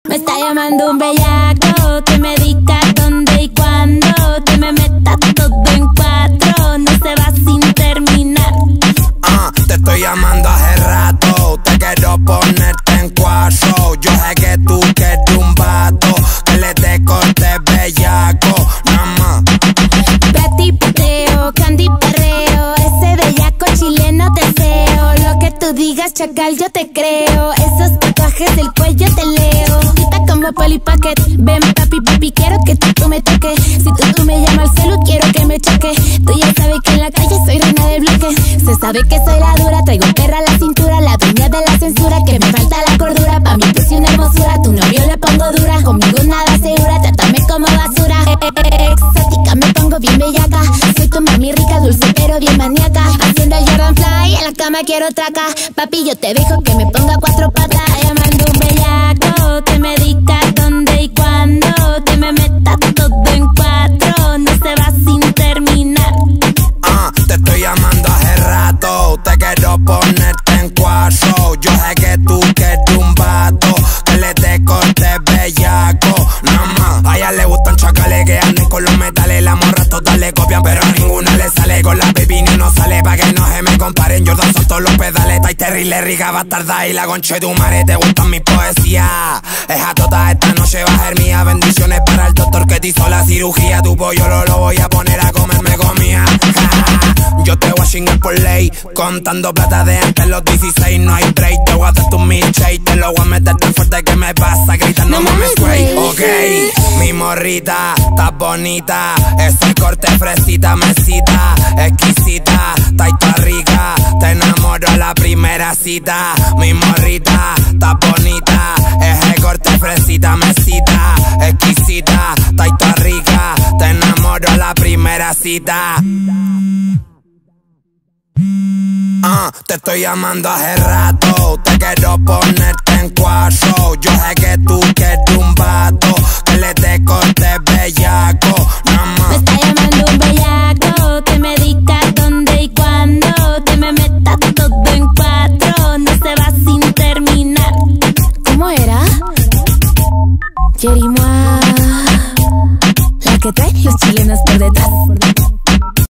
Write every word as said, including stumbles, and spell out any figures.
Me está llamando un bellaco que me diga dónde y cuándo, que me meta todo en cuatro, no se va sin terminar. Ah, te estoy llamando hace rato, te quiero ponerte en cuatro. Yo sé que tú quieres un vato que le dé corte bellaco, nada más. Plati, pateo, candy, perreo, ese bellaco chileno deseo. Lo que tú digas, chacal, yo te creo. Esos tatuajes del cuello te leo. Quita como Polly Pocket. Ven, papi, papi, quiero que tú, tú me toques. Si tú, tú me llamas al celu, quiero que me choque. Tú ya sabes que en la calle soy reina del bloque. Se sabe que soy la dura, traigo perra a la cintura, la dueña de la censura, que me falta la cordura. Pa' mí puse una hermosura, tu novio le pongo dura. Conmigo nada segura, trátame como basura. Eh, eh, eh, exótica, me pongo bien bellaca. Soy tu mami rica, dulce pero bien maníaca. Haciendo el Jordan Fly, en la cama quiero traca. Papi, yo te dejo que me ponga cuatro patas. Llamando un bellaco que me diga dónde y cuándo, que me meta todo en cuatro, no se va sin terminar. Ah, te estoy llamando hace rato, te quiero ponerte en cuatro. Yo sé que tú quieres un vato que le dé corte bellaco, nada más. A ella le gustan chacales que anden con los metales. Las morras todas le copian, pero a ninguna le sale. Con la baby ni uno sale, pa' que no se me comparen. Jordan son todos los pedales, Tai terrible rica bastarda. Y la concha de tu madre, te gustan mis poesías. Esa tota esta noche va a ser mía. Bendiciones para el doctor que te hizo la cirugía. Tu pollo lo, lo voy a poner a comerme comida. Yo te voy a chingar por ley, contando plata de antes los dieciséis. No hay break, te voy a hacer tu milkshake. Te lo voy a meter tan fuerte que me vas a gritar, no, no mames, güey. Ok, mi morrita, estás bonita. Ese corte fresita, mesita, exquisita, taita rica. Te enamoro a la primera cita. Mi morrita, estás bonita. Ese corte fresita, mesita, exquisita, taita rica. Te enamoro a la primera cita. Ah, te estoy llamando hace rato, te quiero ponerte en cuatro. Yo sé que tú quieres un vato que le dé corte bellaco, nada más. Me está llamando un bellaco que me diga dónde y cuándo, que me meta todo en cuatro, no se va sin terminar. ¿Cómo era? Jerimois, la que trae los chilenos.